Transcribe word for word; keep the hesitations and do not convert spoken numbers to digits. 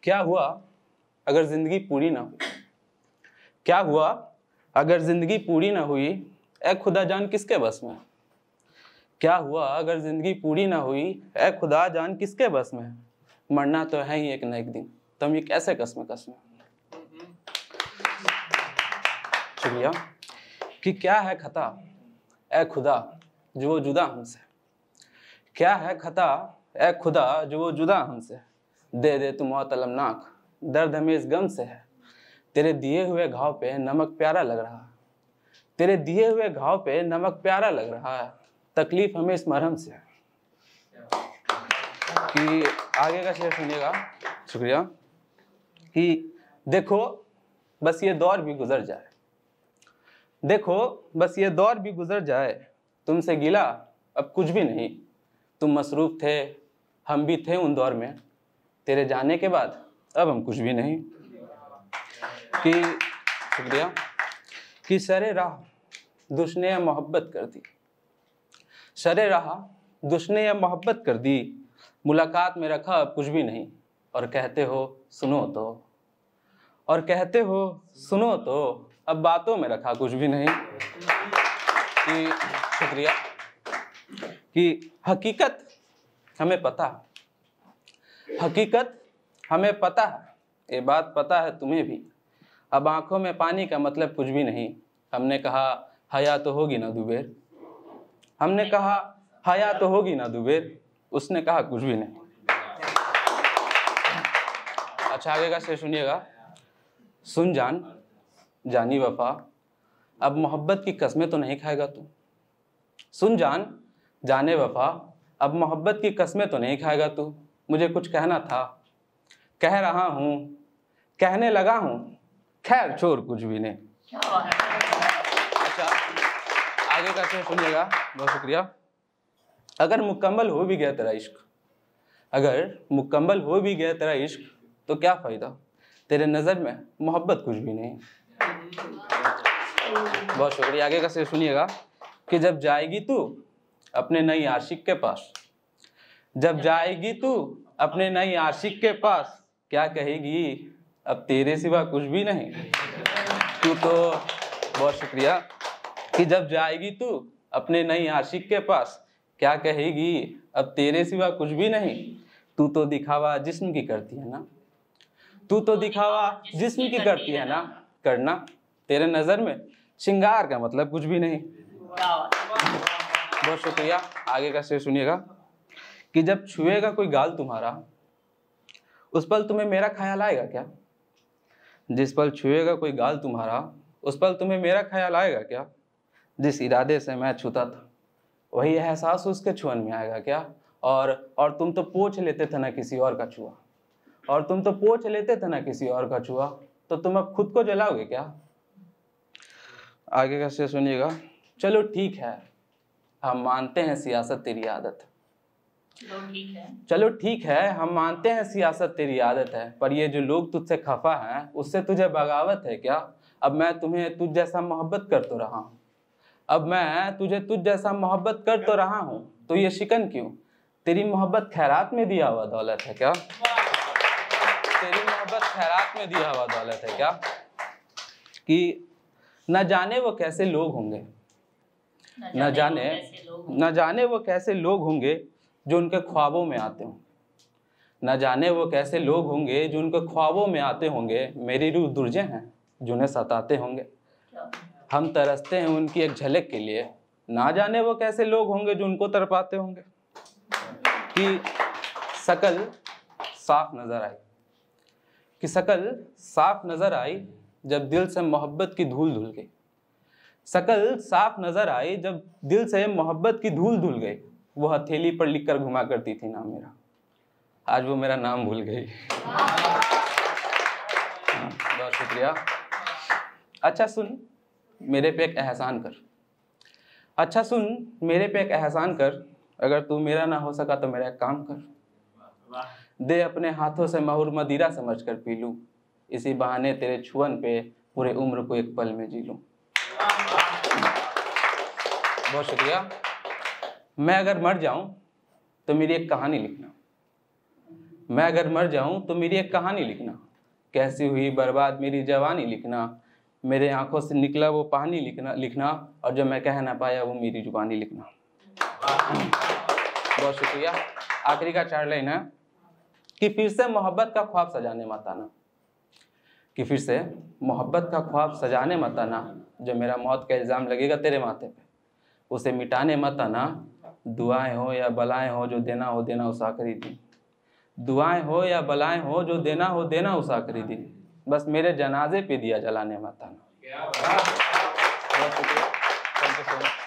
क्या हुआ अगर जिंदगी पूरी ना हुई? क्या हुआ अगर जिंदगी पूरी ना हुई? ऐ खुदा जान किसके बस में? क्या हुआ अगर जिंदगी पूरी ना हुई? ऐ खुदा जान किसके बस में? मरना तो है ही एक न एक दिन, तुम ये कैसे कसम कसम। शुक्रिया। कि क्या है खता ऐ खुदा जो वो जुदा हमसे? क्या है खता ऐ खुदा जो वो जुदा हमसे? दे दे तू मौत अलमनाक, दर्द हमें इस गम से है। तेरे दिए हुए घाव पे नमक प्यारा लग रहा है, तेरे दिए हुए घाव पे नमक प्यारा लग रहा है, तकलीफ हमें इस मरहम से है। कि आगे का शेर सुनिएगा। शुक्रिया। कि देखो बस ये दौर भी गुजर जाए, देखो बस ये दौर भी गुजर जाए, तुमसे गिला अब कुछ भी नहीं। तुम मसरूफ थे हम भी थे उन दौर में, तेरे जाने के बाद अब हम कुछ भी नहीं। कि शुक्रिया। कि सरे राह दुश्मने या मोहब्बत कर दी, सरे राह दुश्मने या मोहब्बत कर दी, मुलाकात में रखा अब कुछ भी नहीं। और कहते हो सुनो तो, और कहते हो सुनो तो, अब बातों में रखा कुछ भी नहीं। कि शुक्रिया। कि हकीकत हमें पता है, हकीकत हमें पता है, ये बात पता है तुम्हें भी। अब आंखों में पानी का मतलब कुछ भी नहीं। हमने कहा हया तो होगी ना दुबेर, हमने कहा हया तो होगी ना दुबेर, उसने कहा कुछ भी नहीं। अच्छा आगे का शेर सुनिएगा। सुन जान जानी वफा, अब मोहब्बत की कसमें तो नहीं खाएगा तू। सुन जान जाने वफा, अब मोहब्बत की कसमें तो नहीं खाएगा तू। मुझे कुछ कहना था कह रहा हूँ, कहने लगा हूँ, खैर छोड़ कुछ भी नहीं। अच्छा आगे का शेर सुनिएगा। बहुत शुक्रिया। अगर मुकम्मल हो भी गया तेरा इश्क, अगर मुकम्मल हो भी गया तेरा इश्क, तो क्या फ़ायदा, तेरे नज़र में मोहब्बत कुछ भी नहीं। बहुत शुक्रिया। आगे का शेर सुनिएगा। कि जब जाएगी तू अपने नई आशिक के पास, जब जाएगी तू अपने नई आशिक के पास, क्या कहेगी अब तेरे सिवा कुछ भी नहीं। तू तो बहुत शुक्रिया। कि जब जाएगी तू अपने नई आशिक के पास, क्या कहेगी अब तेरे सिवा कुछ भी नहीं। तू तो दिखावा जिस्म की करती है ना, तू तो दिखावा जिस्म की करती है ना, करना तेरे नज़र में श्रृंगार का मतलब कुछ भी नहीं। बहुत शुक्रिया। आगे का शेर सुनिएगा। कि जब छुएगा कोई गाल तुम्हारा, उस पल तुम्हें मेरा ख्याल आएगा क्या? जिस पल छुएगा कोई गाल तुम्हारा, उस पल तुम्हें मेरा ख्याल आएगा क्या? जिस इरादे से मैं छूता था, वही एहसास उसके छुअन में आएगा क्या? और और तुम तो पोंछ लेते थे ना किसी और का छुआ, और तुम तो पोंछ लेते थे ना किसी और का छुआ, तो तुम अब खुद को जलाओगे क्या? आगे का शेर सुनिएगा। चलो ठीक है हम मानते हैं सियासत तेरी आदत है, चलो ठीक है, चलो ठीक है हम मानते हैं सियासत तेरी आदत है, पर ये जो लोग तुझसे खफा हैं उससे तुझे बगावत है क्या? अब मैं तुम्हें तुझ जैसा मोहब्बत कर तो रहा हूँ, अब मैं तुझे तुझ जैसा मोहब्बत कर तो रहा हूँ, तो ये शिकन क्यों? तेरी मोहब्बत खैरात में दिया हुआ दौलत है क्या? तेरी मोहब्बत खैरात में दिया हुआ दौलत है क्या? कि न जाने वो कैसे लोग होंगे, न जाने न जाने वो कैसे लोग होंगे जो उनके ख्वाबों में आते हों, न जाने वो कैसे लोग होंगे जो उनके ख्वाबों में आते होंगे। मेरी रूह दुर्जे हैं जो उन्हें सताते होंगे, हम तरसते हैं उनकी एक झलक के लिए, ना जाने वो कैसे लोग होंगे जो उनको तरपाते होंगे। कि शकल साफ नजर आई, कि शकल साफ नजर आई जब दिल से मोहब्बत की धूल धुल गई, शकल साफ नजर आई जब दिल से मोहब्बत की धूल धुल गई। वो हथेली पर लिखकर घुमा करती थी नाम मेरा, आज वो मेरा नाम भूल गई। बहुत शुक्रिया। अच्छा सुन मेरे पे एक एहसान कर, अच्छा सुन मेरे पे एक एहसान कर, अगर तू मेरा ना हो सका तो मेरा एक काम कर, दे अपने हाथों से महुर मदिरा समझ कर पी लूं, इसी बहाने तेरे छुअन पे पूरे उम्र को एक पल में जी लूं। बहुत शुक्रिया। मैं अगर मर जाऊं तो मेरी एक कहानी लिखना, मैं अगर मर जाऊं तो मेरी एक कहानी लिखना, कैसी हुई बर्बाद मेरी जवानी लिखना, मेरे आंखों से निकला वो पानी लिखना लिखना और जो मैं कह ना पाया वो मेरी जुबानी लिखना। बहुत शुक्रिया। आखिरी का चार लाइन है कि फिर से मोहब्बत का ख्वाब सजाने मत आना, कि फिर से मोहब्बत का ख्वाब सजाने मत आना, जो मेरा मौत का इल्ज़ाम लगेगा तेरे माथे पे उसे मिटाने मत आना। दुआएं हो या बलाएं हो जो देना हो देना उस आखिरी दिन, दुआएं हो या बलाएं हो जो देना हो देना उस आखिरी दिन, बस मेरे जनाजे पे दिया जलाने मत आना। बहुत शुक्रिया। Thank you so much.